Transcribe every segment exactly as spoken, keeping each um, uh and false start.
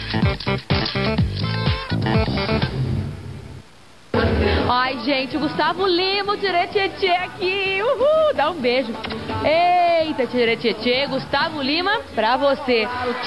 Ai, gente, o Gustavo Lima, o Tchê aqui. Uhul, dá um beijo. Eita, Tchê, Gustavo Lima, pra você.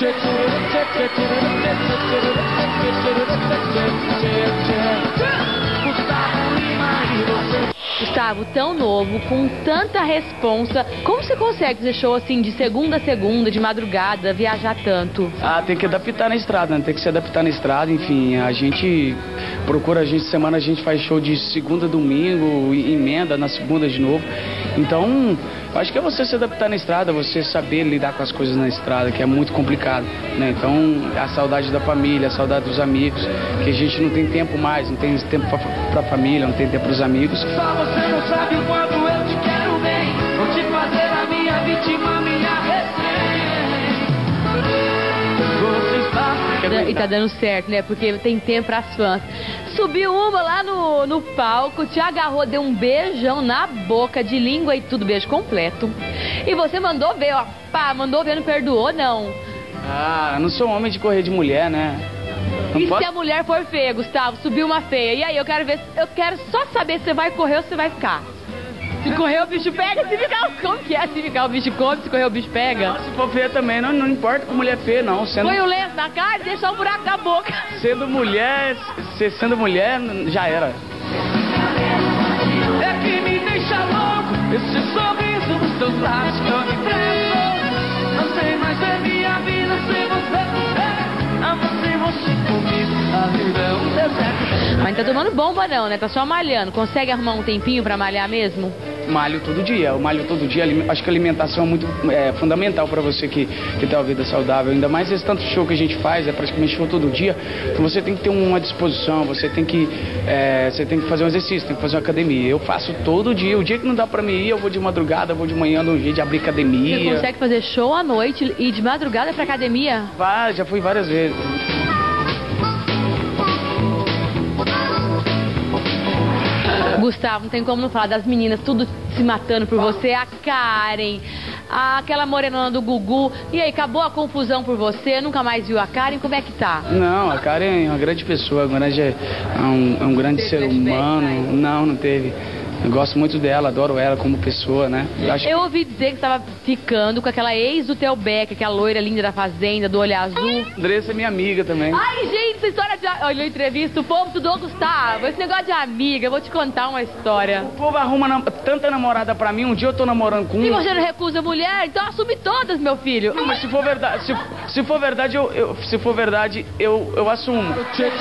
Gustavo, tão novo, com tanta responsa, como você consegue fazer show assim de segunda a segunda, de madrugada, viajar tanto? Ah, tem que adaptar na estrada, né? Tem que se adaptar na estrada, enfim, a gente procura, a gente, semana a gente faz show de segunda a domingo, emenda na segunda de novo, então, acho que é você se adaptar na estrada, você saber lidar com as coisas na estrada, que é muito complicado, né? Então, a saudade da família, a saudade dos amigos, que a gente não tem tempo mais, não tem tempo pra, pra família, não tem tempo pros amigos. Só você não sabe o quanto eu te quero bem, vou te fazer a minha vítima, minha refém. Você está... E tá dando certo, né? Porque tem tempo pras fãs. Subiu uma lá no, no palco, te agarrou, deu um beijão na boca, de língua e tudo, beijo completo. E você mandou ver, ó, pá, mandou ver, não perdoou, não. Ah, eu não sou homem de correr de mulher, né? Não e pode... se a mulher for feia, Gustavo, subiu uma feia, e aí, eu quero ver, eu quero só saber se você vai correr ou se você vai ficar. Se correr o bicho pega, se ficar, como que é? Se ficar o bicho come, se correr o bicho pega? Não, se for feia também, não, não importa com mulher feia, não. Sendo... Põe o lenço na cara e deixa um buraco na boca. Sendo mulher, se, sendo mulher, já era. É que me deixa louco, esse sorriso nos teus lábios que eu me preso. Não sei mais ver minha vida sem você. Não sei você comigo, a vida é um deserto. Mas não tá tomando bomba não, né? Tá só malhando. Consegue arrumar um tempinho pra malhar mesmo? Malho todo dia, eu malho todo dia. Acho que a alimentação é muito é, fundamental para você que, que tem uma vida saudável. Ainda mais esse tanto show que a gente faz, é praticamente show todo dia. Então você tem que ter uma disposição, você tem que, é, você tem que fazer um exercício, tem que fazer uma academia. Eu faço todo dia. O dia que não dá pra mim ir, eu vou de madrugada, eu vou de manhã, dou um jeito de abrir academia. Você consegue fazer show à noite e de madrugada pra academia? Vai, já fui várias vezes. Gustavo, não tem como não falar das meninas tudo se matando por você. A Karen, a, aquela morenona do Gugu. E aí, acabou a confusão por você? Nunca mais viu a Karen? Como é que tá? Não, a Karen é uma grande pessoa, uma grande, é um, é um grande ser humano. Não, não teve. Eu gosto muito dela, adoro ela como pessoa, né? Eu, acho... eu ouvi dizer que você estava ficando com aquela ex do Theo Becker, aquela loira linda da Fazenda, do olho azul. Andressa é minha amiga também. Ai, gente, essa história de... Olha, entrevista, o povo estudou, Gustavo. Esse negócio de amiga, eu vou te contar uma história. O povo arruma nam... tanta namorada pra mim, um dia eu tô namorando com um... E você não recusa mulher? Então assume todas, meu filho. Não, mas se for verdade, se, se for verdade, eu, eu, se for verdade, eu, eu assumo.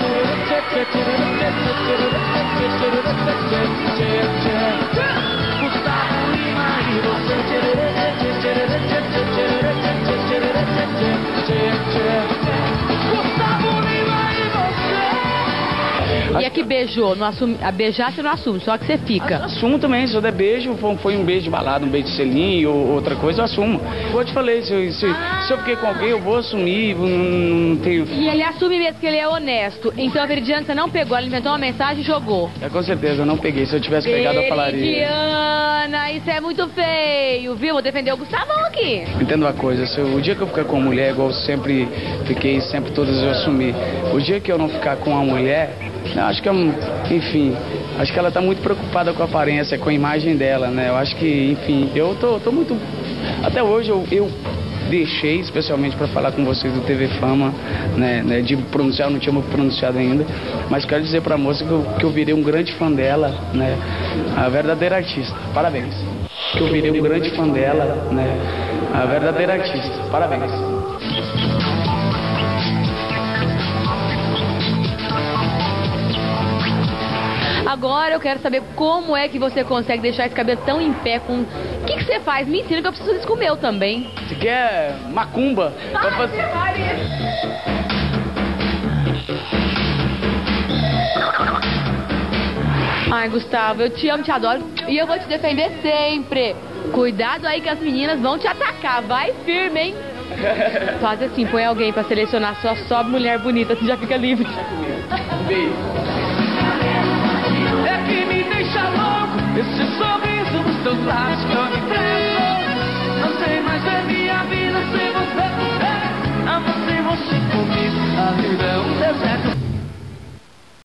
E a que beijou, não assume, a beijar você não assume, só que você fica. Eu assumo também, se eu der beijo, foi um beijo de balada, um beijo de selinho ou outra coisa, eu assumo. Eu te falei, se, se, se eu fiquei com alguém, eu vou assumir, não, não tenho... E ele assume mesmo que ele é honesto. Então a Veridiana, você não pegou, ela inventou uma mensagem e jogou. É, com certeza, eu não peguei. Se eu tivesse pegado, eu falaria. Veridiana, isso é muito feio, viu? Vou defender o Gustavão aqui. Entenda uma coisa, se eu, o dia que eu ficar com uma mulher, igual eu sempre fiquei, sempre todas eu assumi. O dia que eu não ficar com uma mulher... Eu acho que, enfim, acho que ela está muito preocupada com a aparência, com a imagem dela, né? Eu acho que, enfim, eu tô, tô muito... Até hoje eu, eu deixei, especialmente para falar com vocês do T V Fama, né, né? De pronunciar, eu não tinha pronunciado ainda, mas quero dizer para a moça que eu, que eu virei um grande fã dela, né? A verdadeira artista. Parabéns. Que eu virei um grande fã dela, né? A verdadeira artista. Parabéns. Agora eu quero saber como é que você consegue deixar esse cabelo tão em pé com... O que, que você faz? Me ensina que eu preciso disso com o meu também. Você quer macumba? Ai, fazer... Ai, Gustavo, eu te amo, te adoro e eu vou te defender sempre. Cuidado aí que as meninas vão te atacar. Vai firme, hein? Faz assim, põe alguém pra selecionar só, só mulher bonita, você já fica livre. Beijo. É que me deixa louco esse sorriso nos teus lábios que eu me preso. Não sei mais ver minha vida sem você.